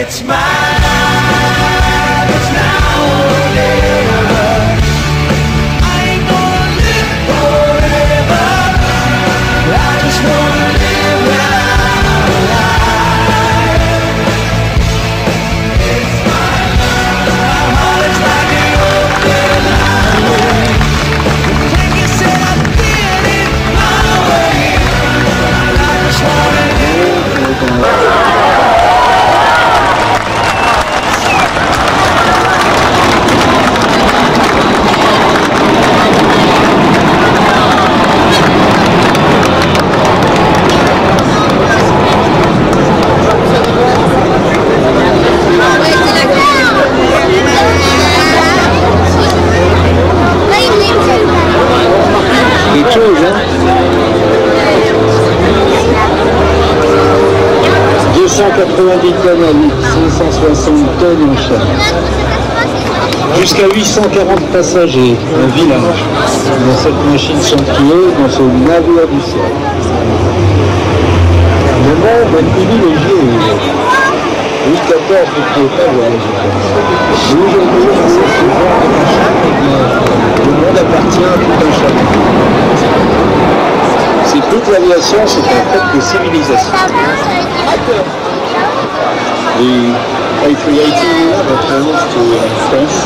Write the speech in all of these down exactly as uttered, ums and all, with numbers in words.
It's mine, it's now or never. I ain't gonna live forever. I just wanna live when I'm alive. It's my love, my heart is like an open highway. Take it, said I did it my way. I just wanna live. deux cent quatre-vingt-dix tonnes à litre, cinq cent soixante tonnes en charge. Jusqu'à huit cent quarante passagers, un village, dans cette machine somptueuse, dans ce navire du ciel. Le monde est privilégié. Louis quatorze ne pouvait pas voyager comme ça. Mais aujourd'hui, on sait que le monde appartient à tout un chacun. C'est toute l'aviation, c'est un fait de civilisation. The A three eighty returns to France.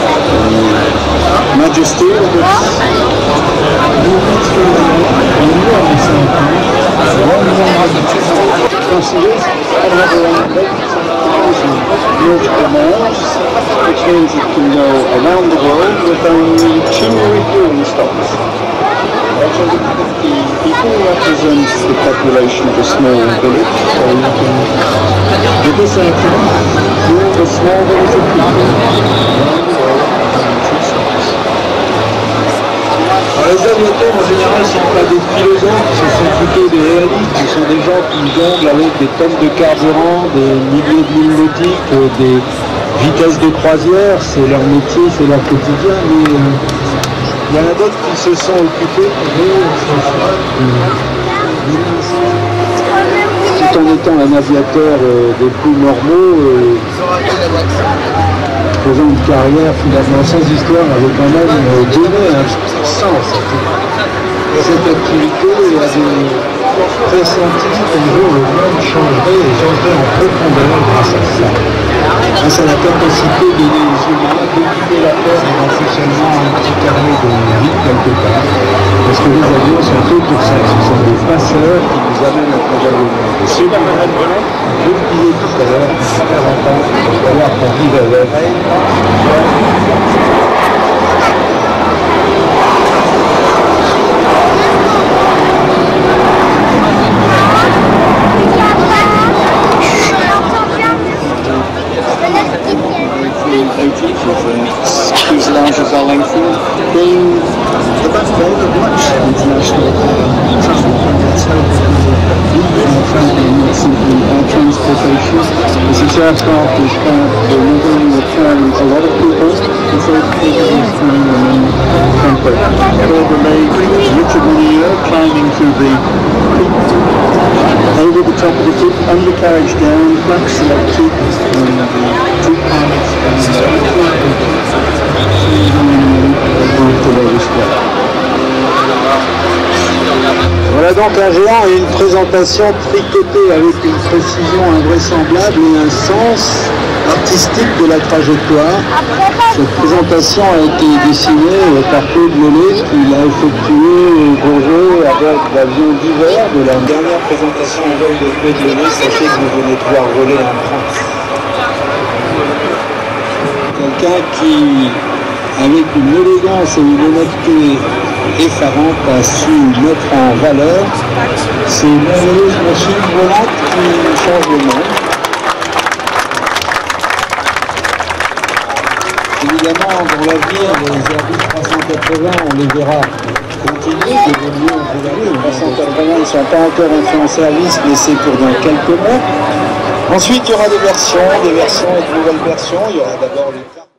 Majesty of its movement through the night, and you are the same time. One one passengers have around multiple miles, which means it can go around the world with only two refueling stops. one hundred fifty people represents the population of a small village, so you can, with this aircraft, move a small village of people around the world in two stops. Alors, les aviateurs en général ne sont pas des philosophes, ce sont plutôt des réalistes, ce sont des gens qui jonglent avec des tonnes de carburant, des milliers de milles nautiques, des vitesses de croisière, c'est leur métier, c'est leur quotidien, mais il y en a d'autres qui se sont occupés tout en étant un aviateur euh, des plus normaux, euh, faisant une carrière finalement sans histoire, avec un homme euh, donné un sens à cette activité et à des pressentis qu'un jour le monde changerait et changerait en profondeur grâce à ça. Grâce à la capacité de les humains d'occuper la Terre et d'en faire seulement un petit carnet de vie quelque part. Parce que les avions sont faits pour ça. Ce sont des passeurs qui nous amènent à travers le monde. Et ceux qui je le disais tout à l'heure, quarante ans, d'avoir qu'on vive avec. Whose lounges are lengthened, being the backbone of much international traffic, and it's eco-friendly and not simply air transportation. As this aircraft is found to not only return a lot of people, it's also capable of carrying them in comfort. Claude Relay, Richard Manier climbing through the over the top of the tip, undercarriage down, flaps selected, and the two pilots Voilà donc un géant et une présentation tricotée avec une précision invraisemblable et un sens artistique de la trajectoire. Cette présentation a été dessinée par Claude Lelay, qui l'a effectuée au Beaujeu avec l'avion d'hiver de la dernière présentation en vol de Claude Lelay. Sachez que vous venez de voir voler en France. Quelqu'un qui, avec une élégance et une honnêteté effarante, a su mettre en valeur ces merveilleuses machines volantes qui changent le monde. Évidemment, dans l'avenir, les Airbus trois cent quatre-vingts, on les verra continuer d'évoluer en volant. Les trois cent quatre-vingts ne sont pas encore entrés en service, mais c'est pour dans quelques mois. Ensuite, il y aura des versions, des versions et de nouvelles versions. Il y aura d'abord les